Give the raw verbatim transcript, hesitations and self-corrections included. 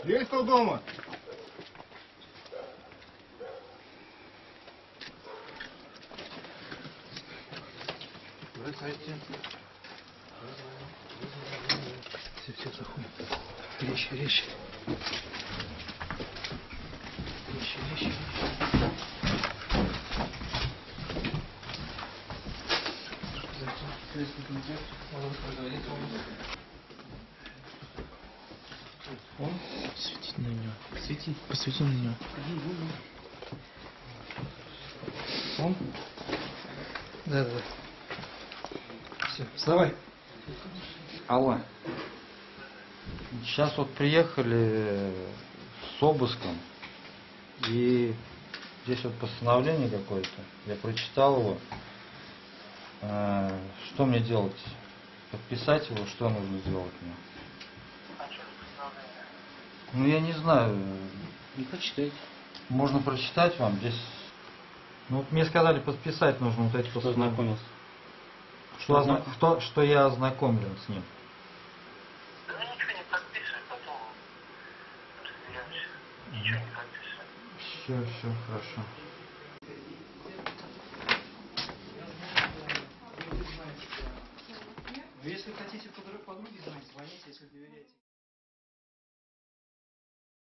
Есть кто дома? Все, все, заходим. Резче, резче. Резче, резче, резче. Он? Светить на него. Свети. Посвети на него. Он? Да, да, да. Все, вставай. Алло. Сейчас вот приехали с обыском. И здесь вот постановление какое-то. Я прочитал его. Что мне делать? Подписать его? Что нужно сделать мне? Ну, я не знаю. Не прочитайте. Можно прочитать вам здесь. Ну, вот мне сказали, подписать нужно вот эти постановления. Что, озна... что, что я ознакомлен с ним. Да ничего не подписывай, потом разберемся. Ничего не подписывай. Все, все, хорошо. Если хотите подруги знать, звоните, если доверяете.